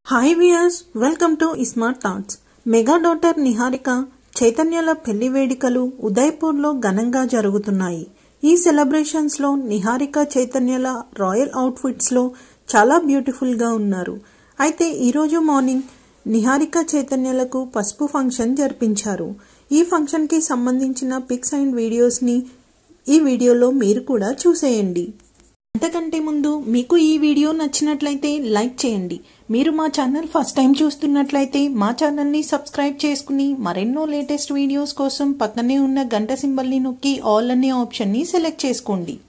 Hi viewers, welcome to smart thoughts. Mega daughter Niharika చైతన్యల పెళ్లి వేడుకలు ఉదయ్పూర్లో ఘనంగా జరుగుతున్నాయి. ఈ సెలబ్రేషన్స్ లో నిహారిక చైతన్యల రాయల్ అవుట్ఫిట్స్ లో చాలా బ్యూటిఫుల్ గా ఉన్నారు. అయితే ఈరోజు మార్నింగ్ నిహారిక చైతన్యలకు పసుపు ఫంక్షన్ జరిపించారు. ఈ ఫంక్షన్ కి సంబంధించిన పిక్స్ అండ్ వీడియోస్ ని ఈ వీడియోలో మీరు కూడా చూసేయండి. అంతకంటే ముందు మీకు ఈ వీడియో నచ్చినట్లయితే లైక్ చేయండి. మీరు మా ఛానల్ ఫస్ట్ టైం చూస్తున్నట్లయితే మా ఛానల్ని సబ్స్క్రైబ్ చేసుకుని మరెన్నో లేటెస్ట్ వీడియోస్ కోసం పక్కనే ఉన్న గంట సింబల్ని నొక్కి ఆల్ అనే ఆప్షన్ని సెలెక్ట్ చేసుకోండి.